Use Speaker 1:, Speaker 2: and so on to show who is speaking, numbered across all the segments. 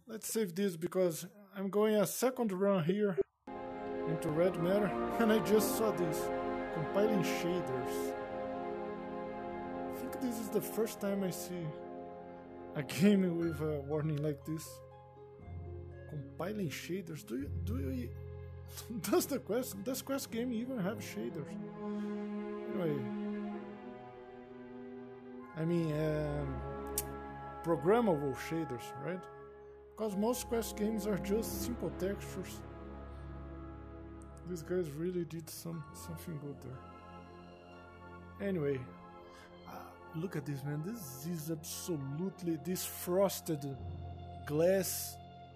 Speaker 1: Let's save this because I'm going a second run here into red matter, and I just saw this compiling shaders. I think this is the first time I see a game with a warning like this. Compiling shaders. Does Quest game even have shaders? Anyway, I mean programmable shaders, right? Because most Quest games are just simple textures. These guys really did something good there. Anyway, look at this, man. This is absolutely this frosted glass.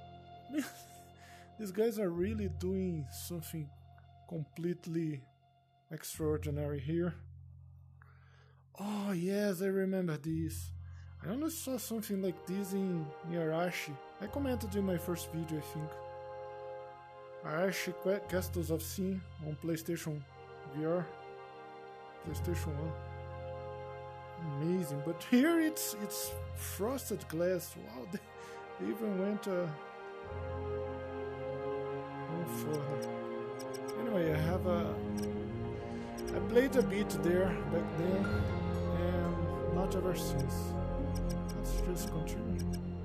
Speaker 1: These guys are really doing something completely extraordinary here. Oh yes, I remember this. I only saw something like this in Arashi. I commented in my first video, I think. Arashi Castles of Sin on PlayStation VR, PlayStation 1. Amazing, but here it's frosted glass. Wow, they even went further. Anyway, I played a bit there back then, and not ever since. Let's just continue.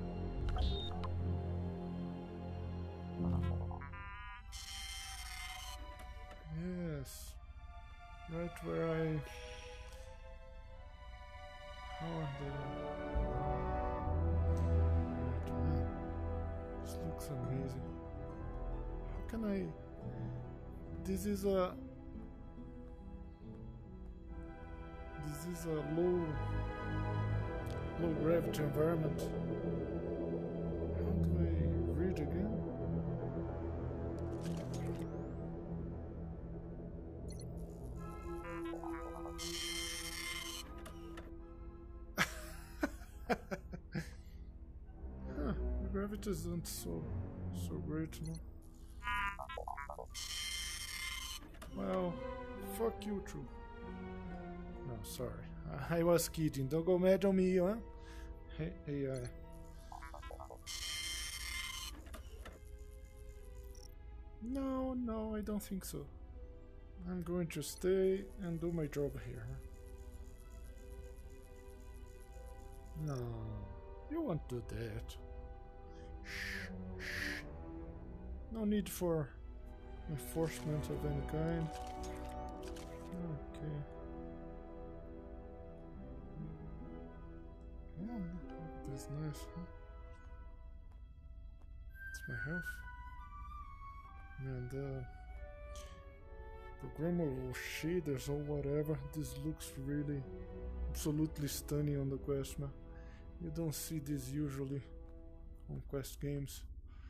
Speaker 1: Yes, right where I. How are they? Right, man. This looks amazing. How can I? This is a low gravity environment. How do I read again? Huh, the gravity isn't so great, no? Well, fuck you too. No, sorry. I was kidding. Don't go mad on me, huh? Hey, No, I don't think so. I'm going to stay and do my job here. No, you won't do that. Shh. No need for enforcement of any kind. Okay. Yeah, that's nice, huh? It's my health. Man, the programmable shaders or whatever, this looks really absolutely stunning on the Quest, man. You don't see this usually on Quest games.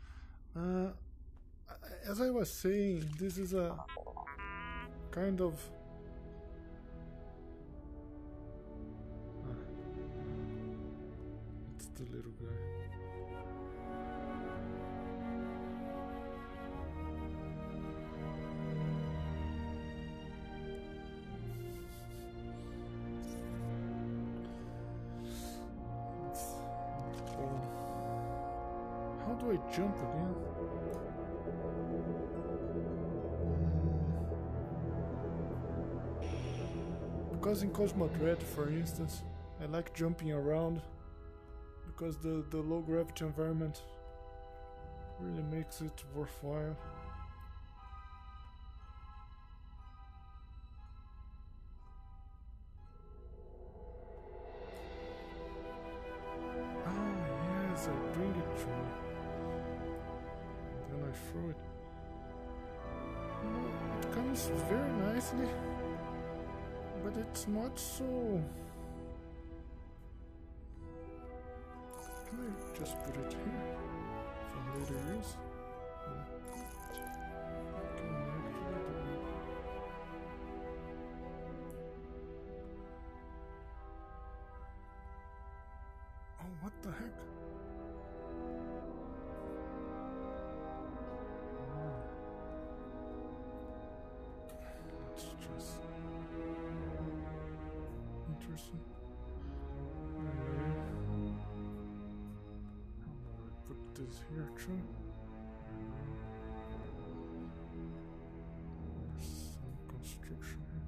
Speaker 1: As I was saying, this is a kind of it's the little guy. How do I jump again? Because in Cosmo Dread, for instance, I like jumping around because the low gravity environment really makes it worthwhile. Oh yes, I bring it to me. Then I throw it. It comes very nicely. But it's not so. Can I just put it here for later use? Yeah. Can I actually do it? Oh, what the heck? Let's just. Interesting. Anyway, how do I put this here too. There's some construction here.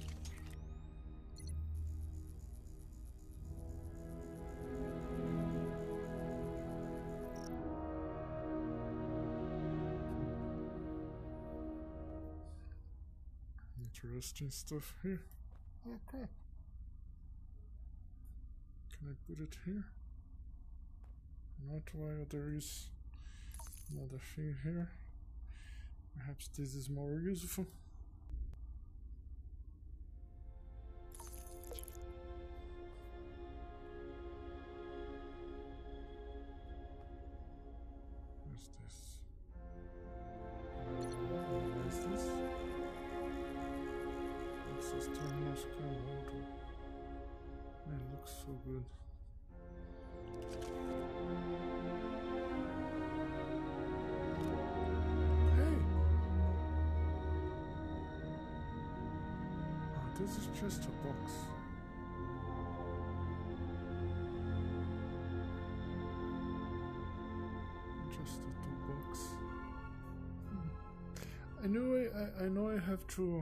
Speaker 1: Interesting stuff here. Oh, cool. Can I put it here? Not while there is another thing here. Perhaps this is more useful. What's this? What is this? Access terminals can hold. Man, it looks so good. This is just a box. Just a toolbox. I know I have to.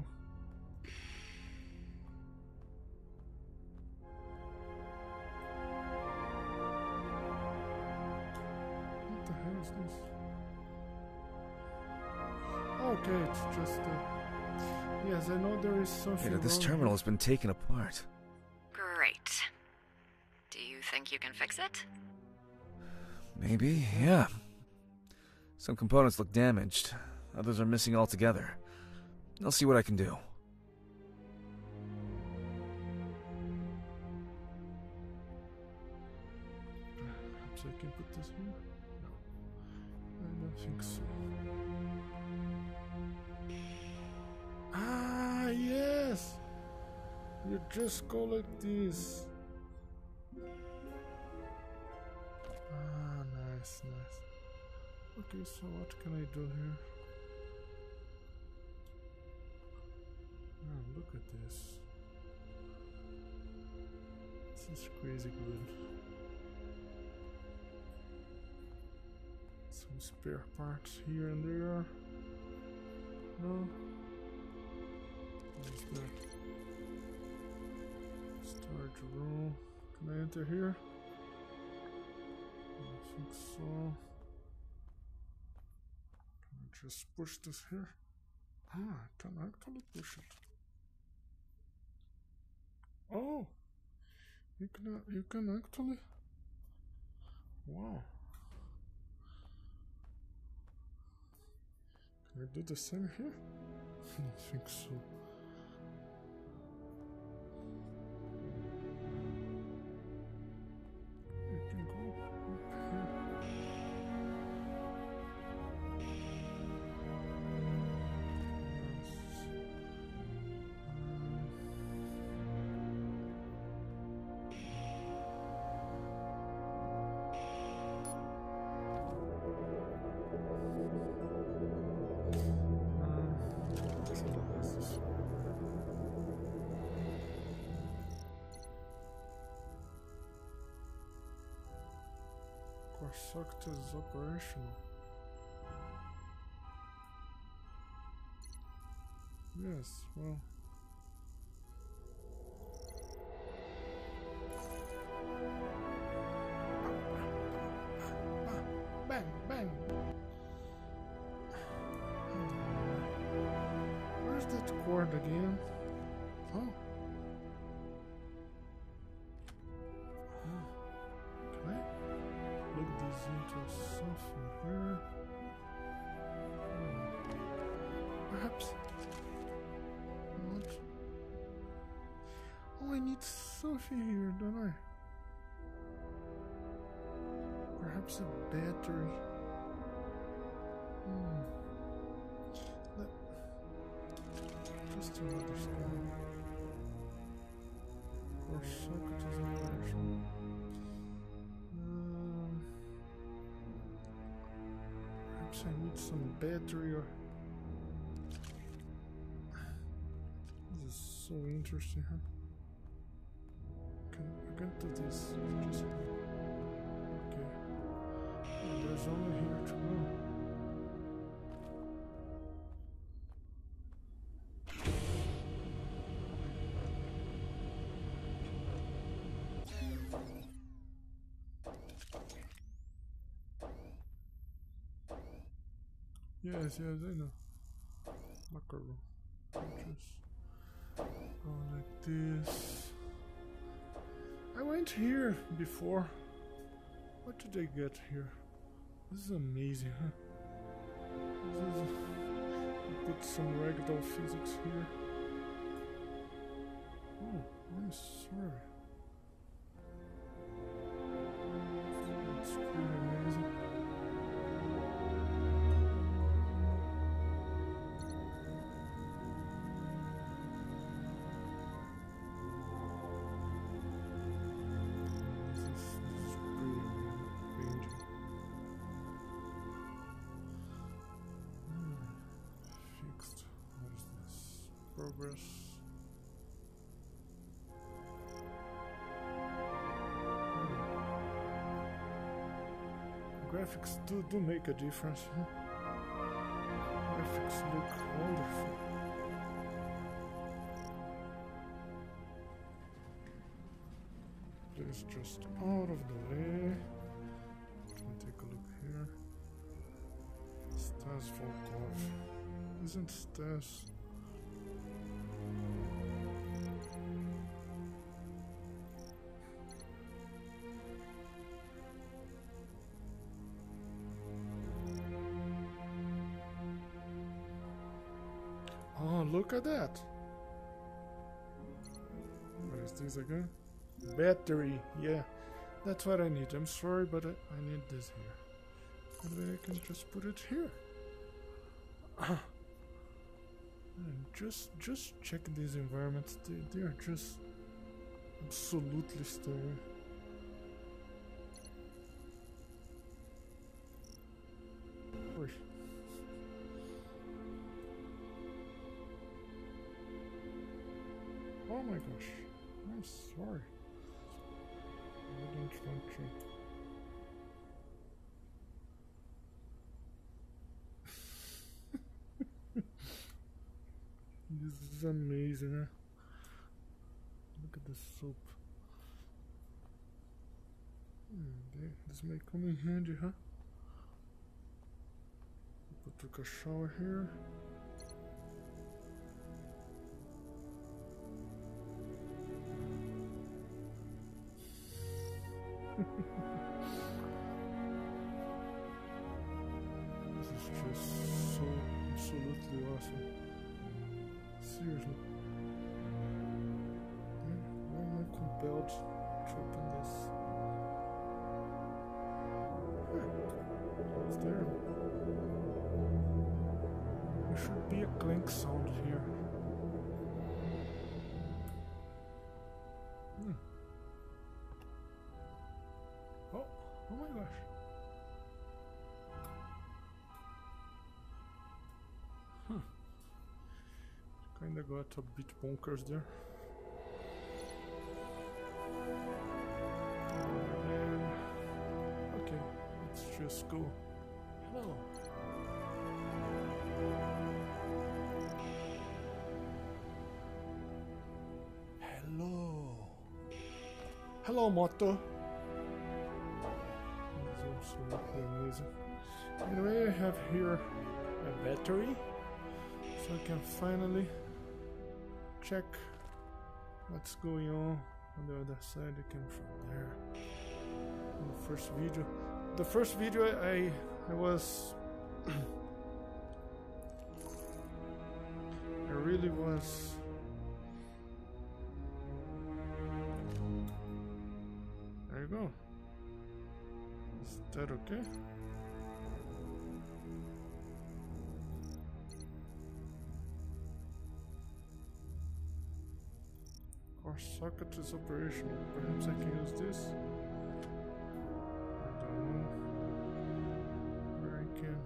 Speaker 1: What the hell is this? Okay, it's just yes, I know there is something
Speaker 2: Hey, this terminal has been taken apart.
Speaker 3: Great. Do you think you can fix it?
Speaker 2: Maybe, yeah. Some components look damaged. Others are missing altogether. I'll see what I can do.
Speaker 1: Perhaps I can put this here? No. I don't think so. Ah, yes! You just go like this. Ah, nice, nice. Okay, so what can I do here? Oh, look at this. This is crazy good. Some spare parts here and there. No. What is that? Storage room. Can I enter here? I think so. Can I just push this here? Ah, I can actually push it. Oh! You can actually. Wow. Can I do the same here? I don't think so. You can go up here. Sucked is operational. Yes, well. Bang, bang. Where's that cord again? Oh. Plug these into something here. Perhaps not. Oh, I need something here, don't I? Perhaps a battery. Just to understand. Or socket is operational. Perhaps I need some battery or. This is so interesting, huh? I can do this. Just okay. Oh, there's there's only here to go. Yes, I know. Macaron. Just go like this. I went here before. What did I get here? This is amazing, huh? Put some ragdoll physics here. Oh, I'm sorry. That's pretty amazing. Progress. Graphics do make a difference. Huh? Graphics look wonderful. Please just out of the way. Let me take a look here. Stas Volkov. Isn't Stas? Oh, look at that! What is this again? Battery, yeah. That's what I need. I'm sorry, but I need this here. Maybe I can just put it here. And just check these environments. They are just absolutely stunning. Oy. Oh my gosh, I'm sorry. I don't want to. This is amazing, huh? Look at the soap. This may come in handy, huh? I took a shower here. This is just so absolutely awesome. Seriously. Why am I compelled to open this? It's there. There should be a clink sound here. Oh my gosh. Kinda got a bit bonkers there. And okay, let's just go. Hello. Hello. Hello, Moto. That's absolutely amazing. Anyway, I have here a battery, so I can finally check what's going on the other side. I came from there. In the first video I was I really was there you go. Is that okay? Our socket is operational. Perhaps I can use this. I don't know where I can.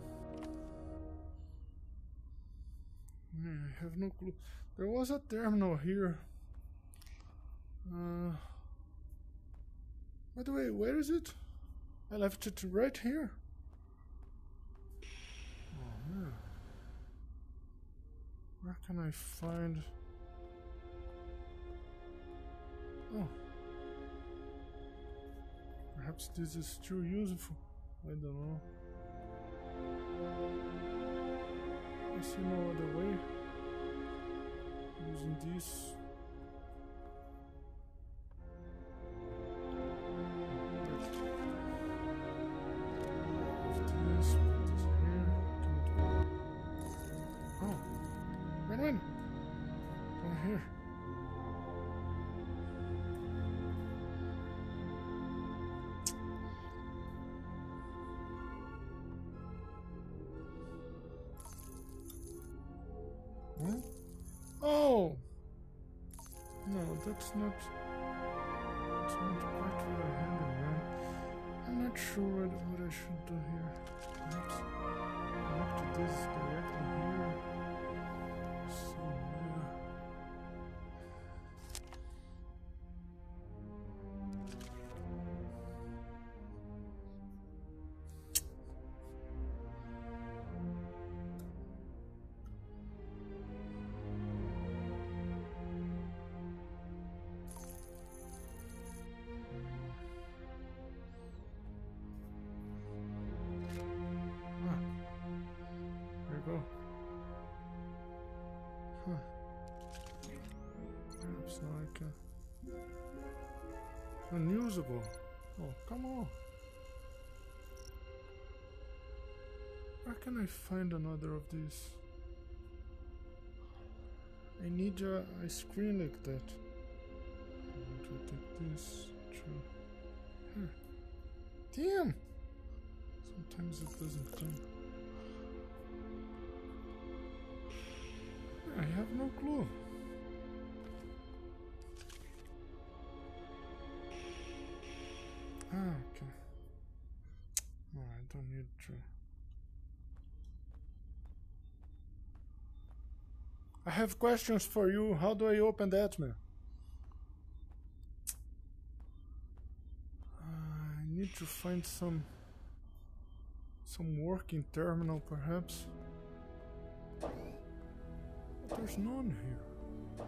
Speaker 1: I have no clue. There was a terminal here. By the way, where is it? I left it right here. Where can I find... Oh. Perhaps this is still useful. I don't know. I see no other way. Using this. Oh! No, that's not quite what I had in mind. I'm not sure what I should do here. Perhaps connect to this directly here. So, yeah. Go. Huh. Perhaps now I can. Unusable. Oh, come on. Where can I find another of these? I need a screen like that. I want to take this. Damn! Sometimes it doesn't come. I have no clue. Okay. No, I don't need to. I have questions for you. How do I open that, man? I need to find some working terminal, perhaps. There's none here.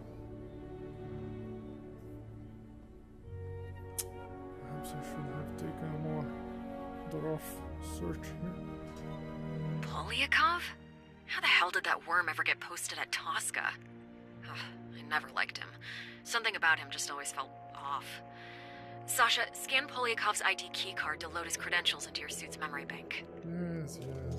Speaker 1: Perhaps I should have taken a more thorough search here.
Speaker 3: Polyakov? How the hell did that worm ever get posted at Tosca? Ugh, I never liked him. Something about him just always felt off. Sasha, scan Polyakov's ID keycard to load his credentials into your suit's memory bank.
Speaker 1: Yes.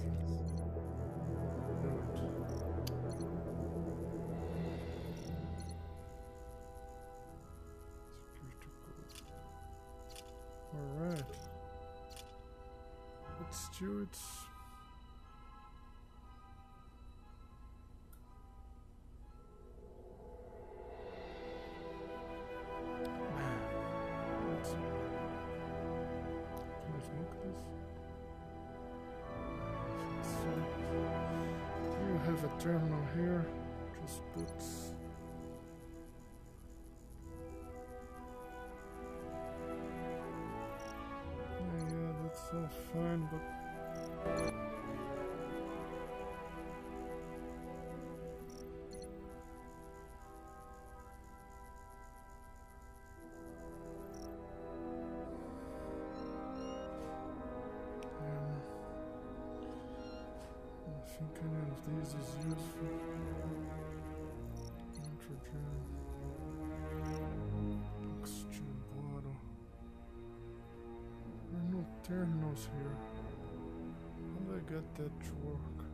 Speaker 1: Alright. But still it's... Can I smoke this? So, you have a terminal here. Just put... So fine, but I think any of these is useful. Nitrogen, oxygen bottle. There are no terminals here. How do I get that to work?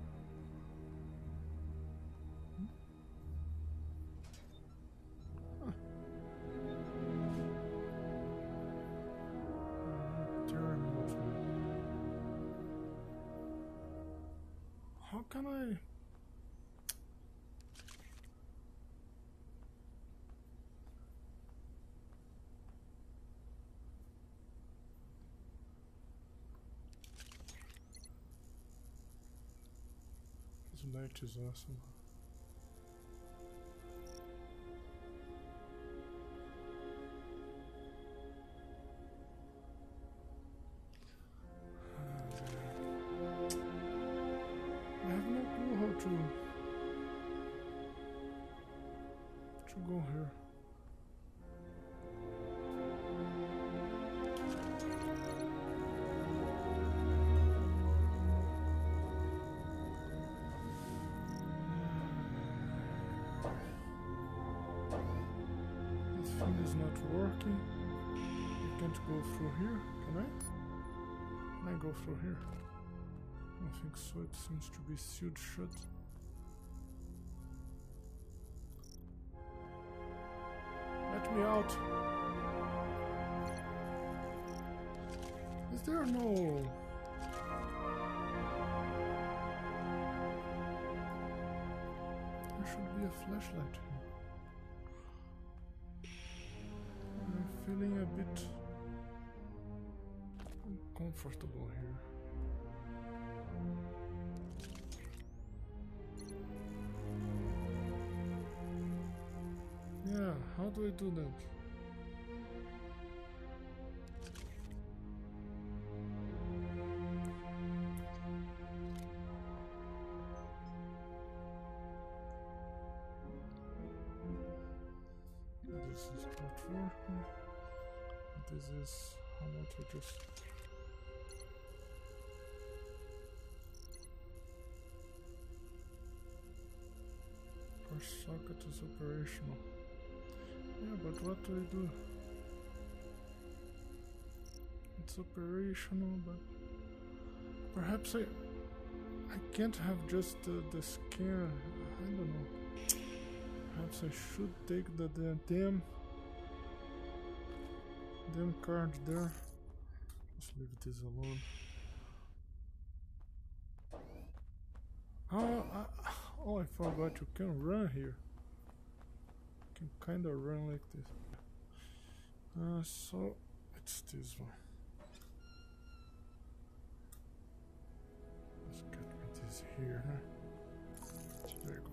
Speaker 1: Huh. No terminals. How can I... This light is awesome. I have no clue how to go here. This thing is not working. I can't go through here, can I? Can I go through here? I don't think so, it seems to be sealed shut. Let me out! Is there no... There should be a flashlight here. I'm feeling a bit uncomfortable here. Yeah, how do I do that? This is not working. This is how much I just... First socket is operational. Yeah, but what do I do? It's operational, but perhaps I can't have just the scan. I don't know. Perhaps I should take the damn card there. Just leave this alone. Oh, I forgot you can run here. You can kinda run like this. So it's this one. Let's get me this here. There you go.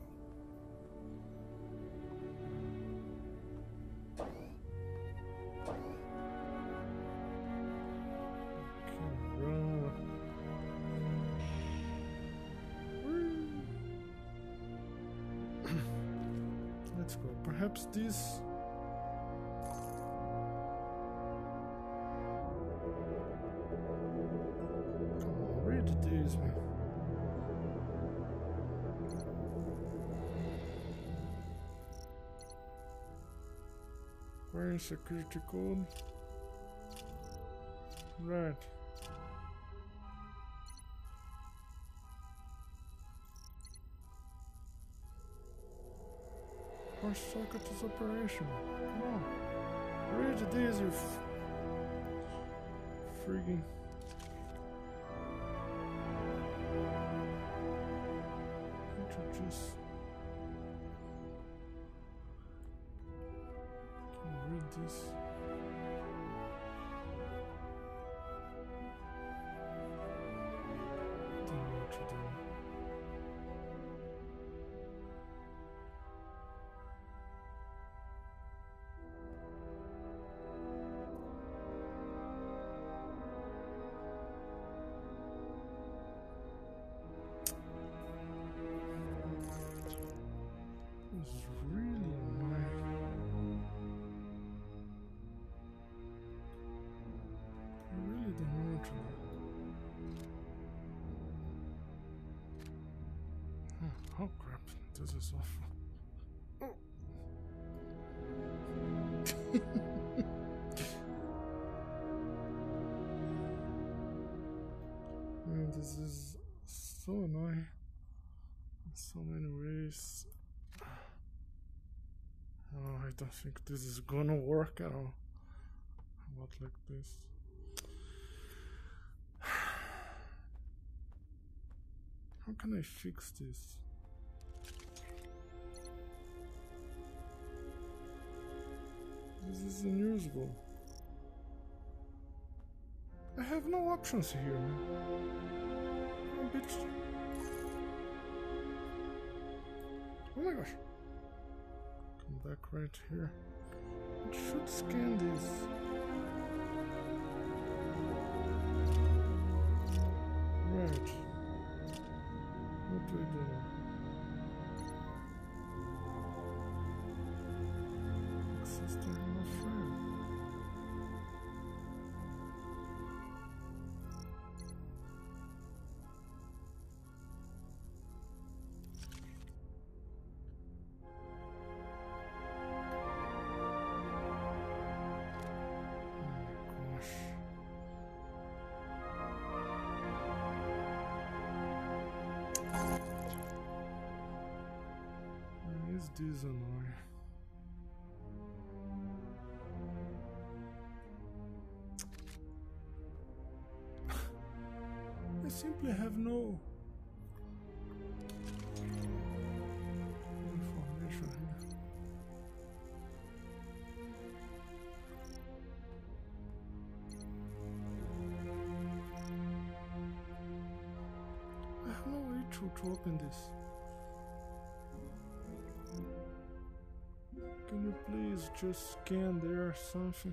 Speaker 1: Let's go. Perhaps this... Come on, read this, man. Wearing security code. Right. First socket is operational. Come on. Read this, you freaking... Can't you just... Can you read this? Don't know what to do. This is really annoying. I really don't know what to do. Oh crap, this is awful. Man, this is so annoying in so many ways. Oh, I don't think this is gonna work at all. Not like this. How can I fix this? This is unusable. I have no options here, man. Oh, bitch. Oh my gosh. Come back right here. It should scan this. Right. What do I do now? this annoying. I simply have no information here. I have no way to open this. Can you please just scan there or something?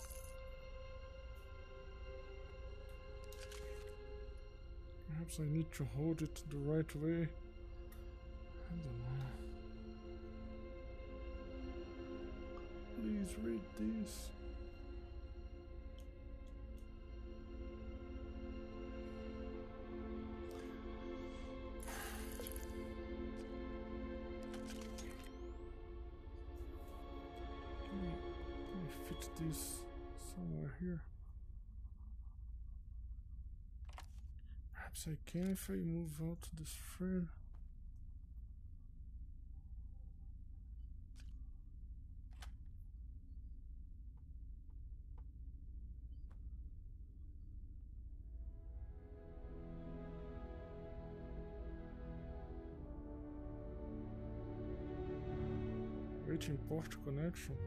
Speaker 1: Perhaps I need to hold it the right way. I don't know. Please read this. Can we fit this somewhere here? Perhaps I can if I move out this frame. Waiting port connection.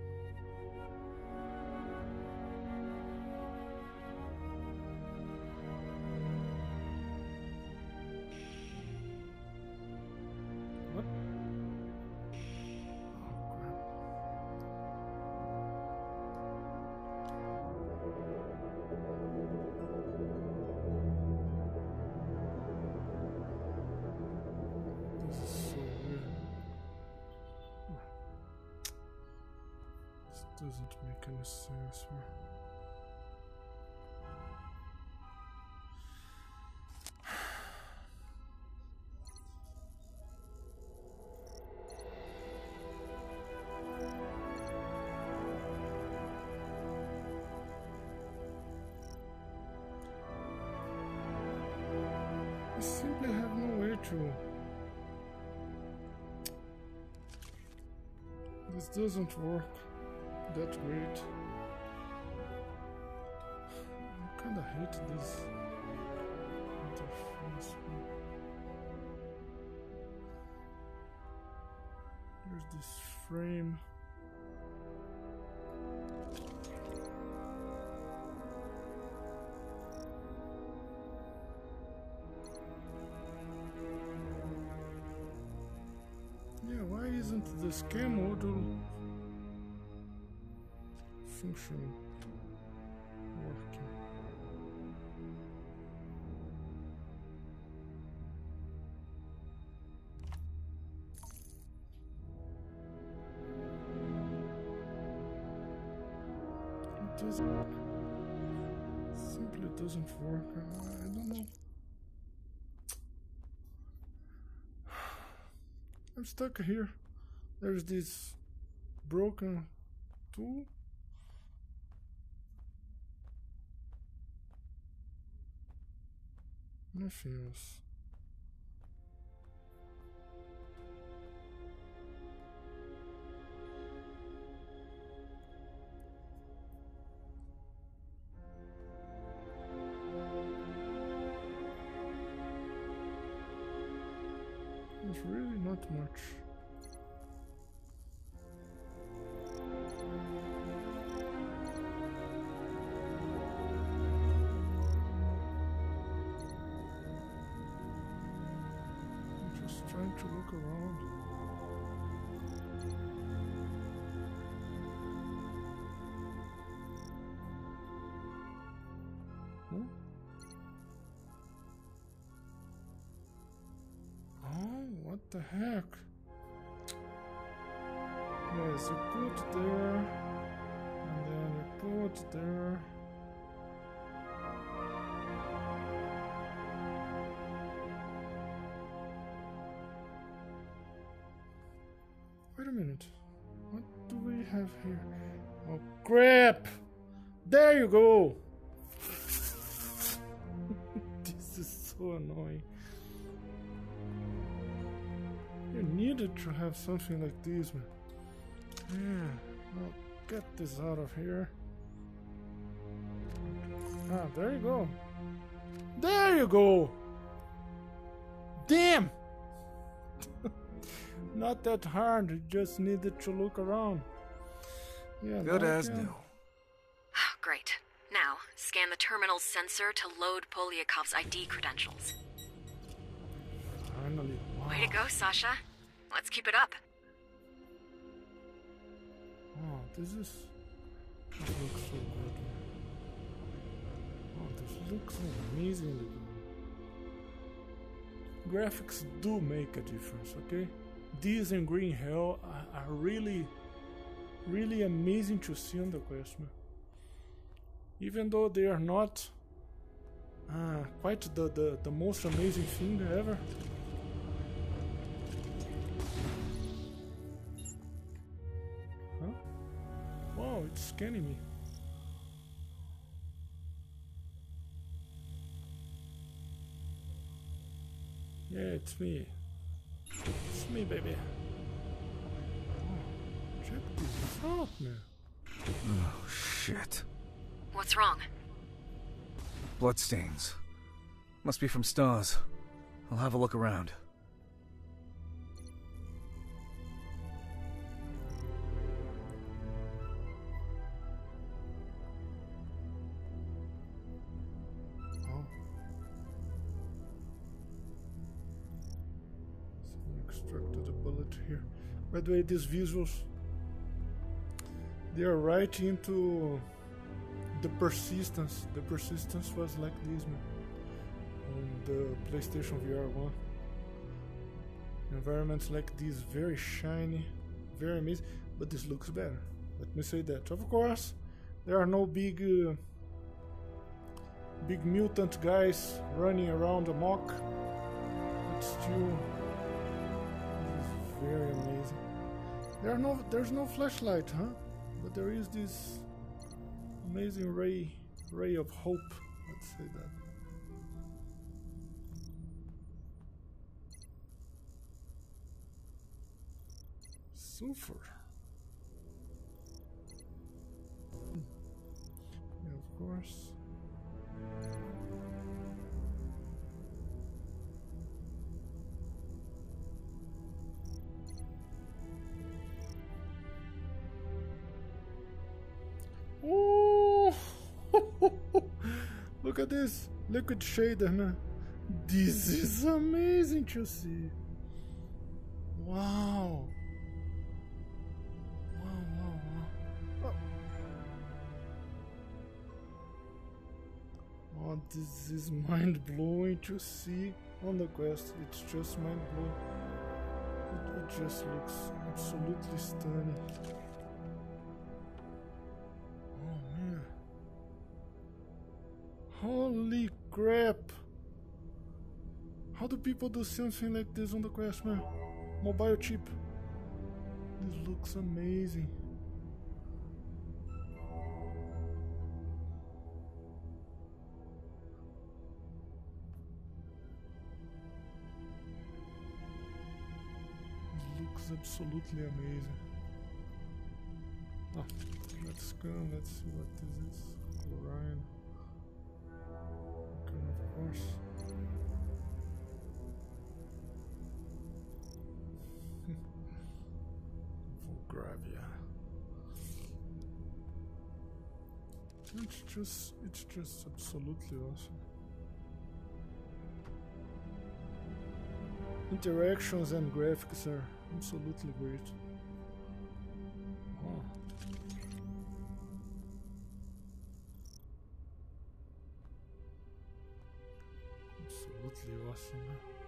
Speaker 1: What? Oh crap. This is so weird. This doesn't make any sense, man. I simply have no way to. This doesn't work that great. I kinda hate this interface. Here's this frame. Yeah, why isn't the scan module function working? It doesn't. Simply doesn't work. I don't know. I'm stuck here. There's this broken tool. Nothing else. There's really not much. I'm just trying to look around. Huh? What the heck? Yes, you put there, and then you put there. Wait a minute. What do we have here? Oh crap! There you go! This is so annoying. You need needed to have something like this, man. Yeah, I'll get this out of here. Ah, there you go. There you go! Damn! Not that hard, you just needed to look around. Yeah,
Speaker 2: Good as new.
Speaker 3: Great. Now, scan the terminal's sensor to load Polyakov's ID credentials.
Speaker 1: Finally, wow.
Speaker 3: Way to go, Sasha. Let's keep it up.
Speaker 1: Oh, this looks so good. Oh, this looks amazingly good. Graphics do make a difference, okay? These and Green Hell are really amazing to see on the Quest, man. Even though they are not quite the most amazing thing ever. Huh? Wow, it's scanning me. Yeah, it's me. It's me, baby. Oh, check this out, man.
Speaker 2: Oh, shit.
Speaker 3: What's wrong?
Speaker 2: Bloodstains. Must be from stars. I'll have a look around.
Speaker 1: Oh. Someone extracted a bullet here. By the way, these visuals, they are right into the persistence. The persistence was like this, man. On the PlayStation VR 1. Environments like this, very shiny, very amazing, but this looks better. Let me say that. Of course, there are no big mutant guys running around amok, but still, it's very amazing. There's no flashlight, huh? But there is this amazing ray of hope. Let's say that. Sulfur. Yeah, of course. Oh! Look at this liquid shader, man. This is amazing to see. Wow. Wow. Oh, this is mind-blowing to see on the Quest. It's just mind-blowing. It just looks absolutely stunning. Oh man. Holy crap. How do people do something like this on the Quest, man? Mobile chip. This looks amazing. It looks absolutely amazing. Oh, let's go. Let's see what this is. Chlorine. Okay, of course. Gravia. It's just absolutely awesome. Interactions and graphics are absolutely great. Wow. Absolutely awesome.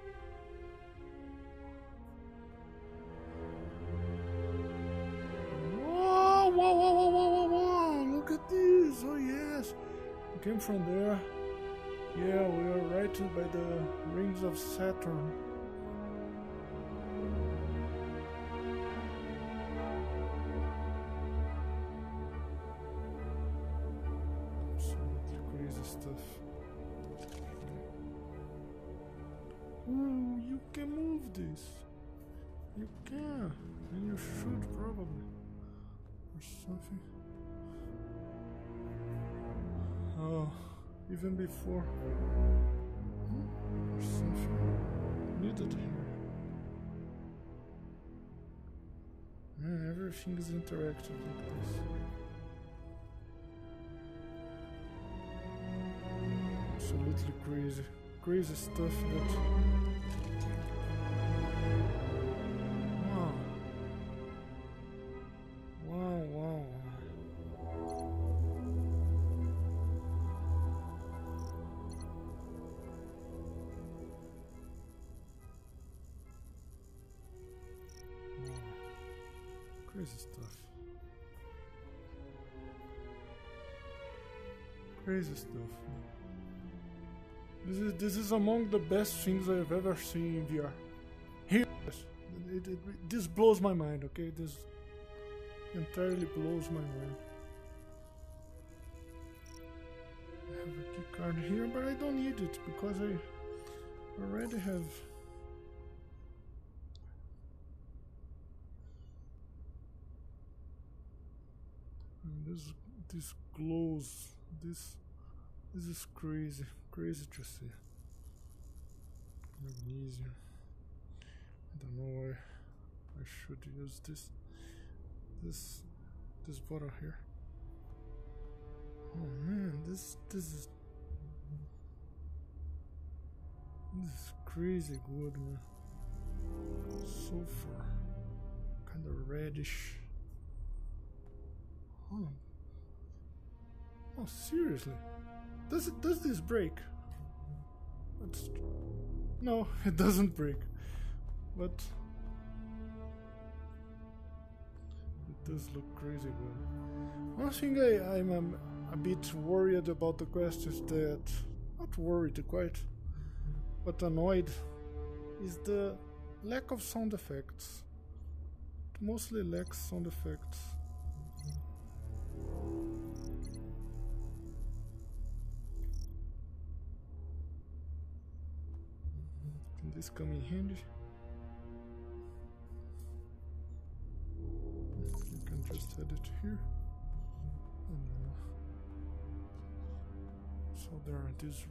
Speaker 1: Whoa, look at this. Oh yes, we came from there. Yeah, we are right by the rings of Saturn. Absolutely crazy stuff. Oh, you can move this. You can, and you should probably. Or something. Oh, even before. Or something needed here. Man, everything is interactive like this. Absolutely crazy. Crazy stuff that... Wow. Wow, wow, crazy stuff. Crazy stuff. This is among the best things I've ever seen in VR. Here, this blows my mind. Okay, this entirely blows my mind. I have a key card here, but I don't need it because I already have. And this glows. This is crazy to see. Magnesium. I don't know why I should use this bottle here. Oh man, this is crazy good, man. Sulfur, kind of reddish. Oh, seriously? Does this break? No, it doesn't break. But it does look crazy good. One thing I'm a bit worried about the quest is that, not worried quite, but annoyed, is the lack of sound effects. It mostly lacks sound effects. Can this come in handy? You can just add it here. So there are these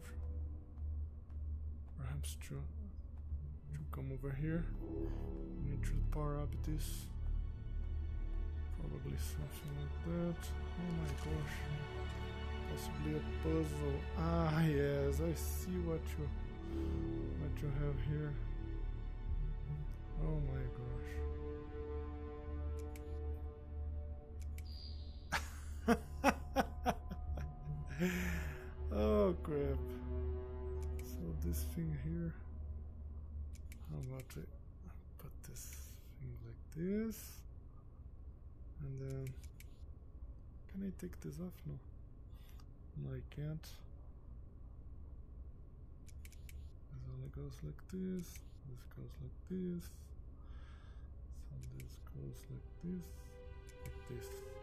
Speaker 1: perhaps to come over here. We need to power up this. Probably something like that. Oh my gosh. Possibly a puzzle. Ah yes, I see what you have here. Oh my gosh. Oh crap. So this thing here, how about I put this thing like this, and then can I take this off? No, I can't. This only goes like this goes like this, so this goes like this.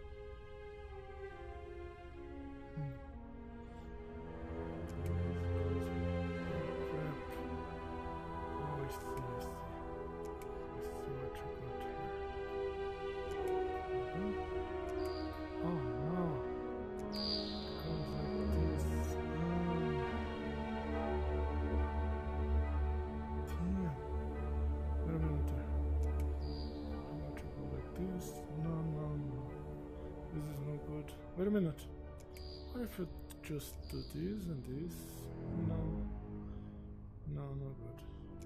Speaker 1: Wait a minute. What if you just do this and this? No, not good.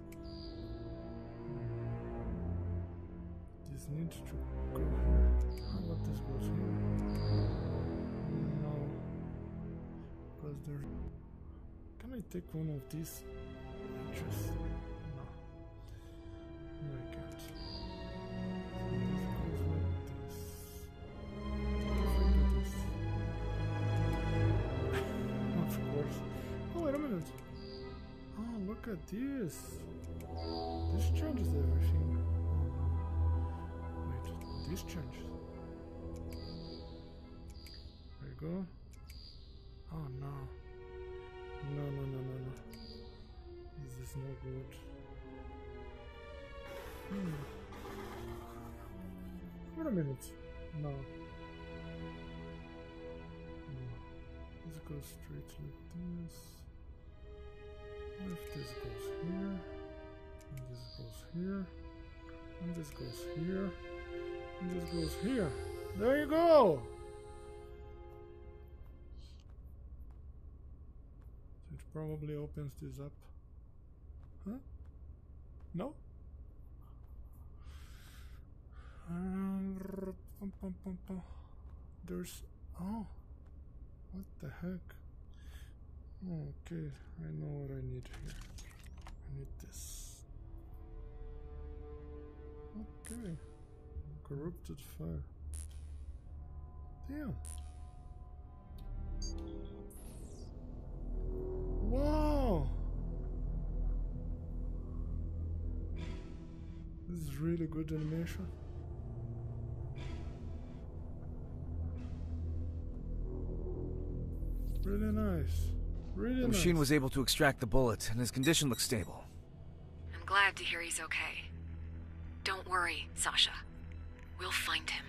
Speaker 1: This needs to go here. How about this goes here? No, because there. Can I take one of these? Just no. No, I can't. Look at this. This changes everything. Wait, this changes. There you go. Oh no. No. This is no good. Wait a minute. No. This goes straight like this. What if this goes here? And this goes here. And this goes here. And this goes here. There you go! So it probably opens this up. Huh? No? There's... Oh! What the heck? Okay, I know what I need here. I need this. Okay. Corrupted fire. Damn. Wow! This is really good animation. Really nice. Really nice.
Speaker 2: The machine was able to extract the bullet, and his condition looks stable.
Speaker 3: I'm glad to hear he's okay. Don't worry, Sasha. We'll find him.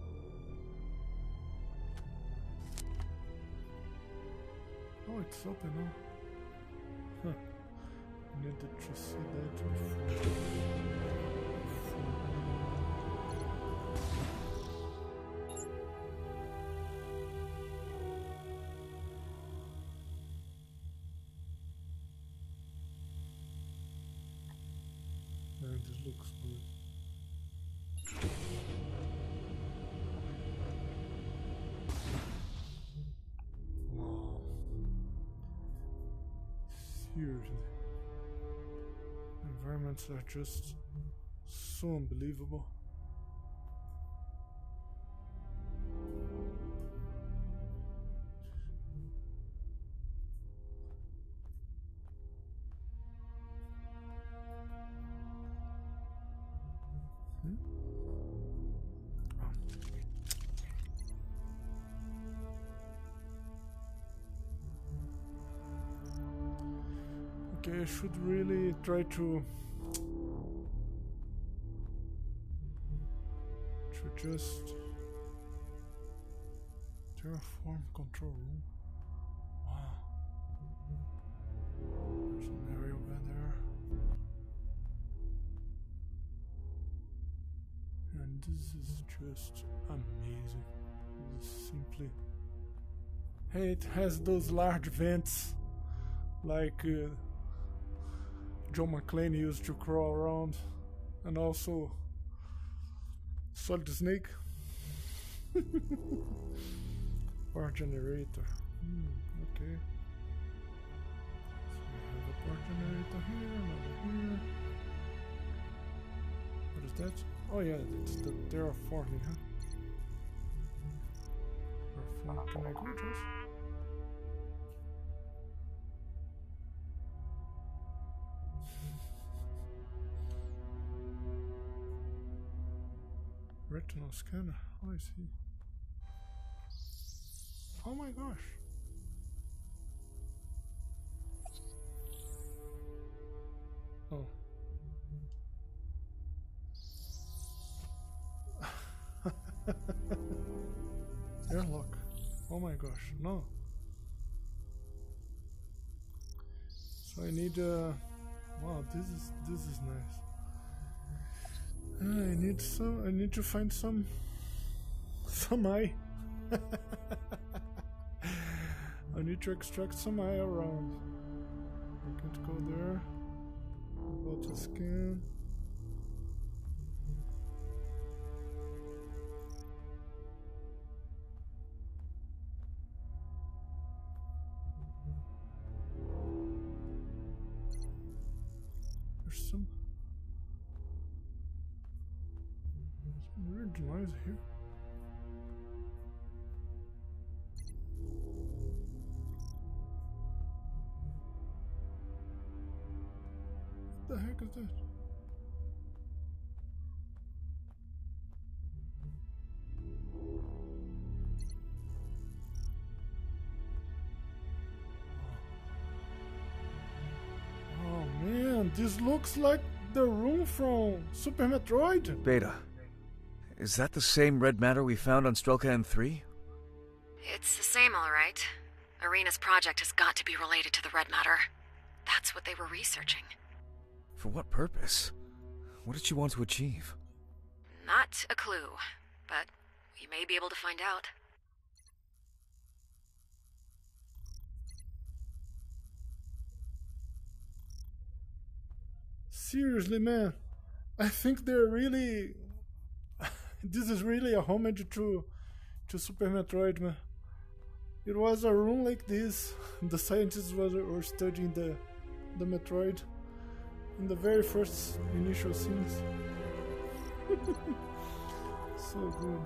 Speaker 1: Oh, it's open now. Huh. I needed to see that before. This looks good. Wow. Seriously. Environments are just so unbelievable. Okay, I should really try to just terraform control room. Wow. There's an area over there. And this is just amazing. This is simply... Hey, it has those large vents like John McClane used to crawl around, and also Solid Snake. Power generator. Okay. So we have a power generator here, another here. What is that? Oh yeah, it's the terraforming, huh? Terraform. Can I go, Josh? Retinal scanner. Oh, I see. Oh my gosh. Oh. Airlock. Oh my gosh. No. So I need wow, this is nice. I need to find some eye. I need to extract some eye around. I can't go there. Go to scan. There's some weird noise here. What the heck is that? Oh man, this looks like the room from Super Metroid.
Speaker 2: Beta. Is that the same red matter we found on Strelka N3?
Speaker 3: It's the same, all right. Arena's project has got to be related to the red matter. That's what they were researching.
Speaker 2: For what purpose? What did she want to achieve?
Speaker 3: Not a clue, but we may be able to find out.
Speaker 1: Seriously, man, I think they're really... this is really a homage to Super Metroid, man. It was a room like this. The scientists were studying the Metroid in the very first initial scenes. So good.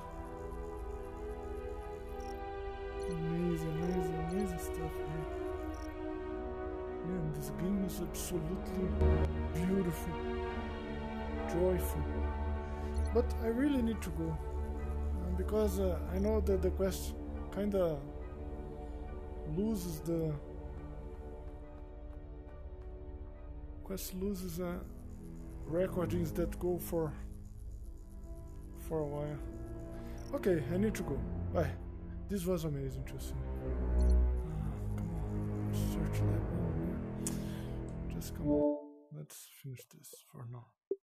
Speaker 1: Amazing stuff here. Man, this game is absolutely beautiful, joyful. But I really need to go. Because I know that the quest kinda loses recordings that go for a while. Okay, I need to go. Bye. This was amazing to see. Come on, search lab. Just come on. Let's finish this for now.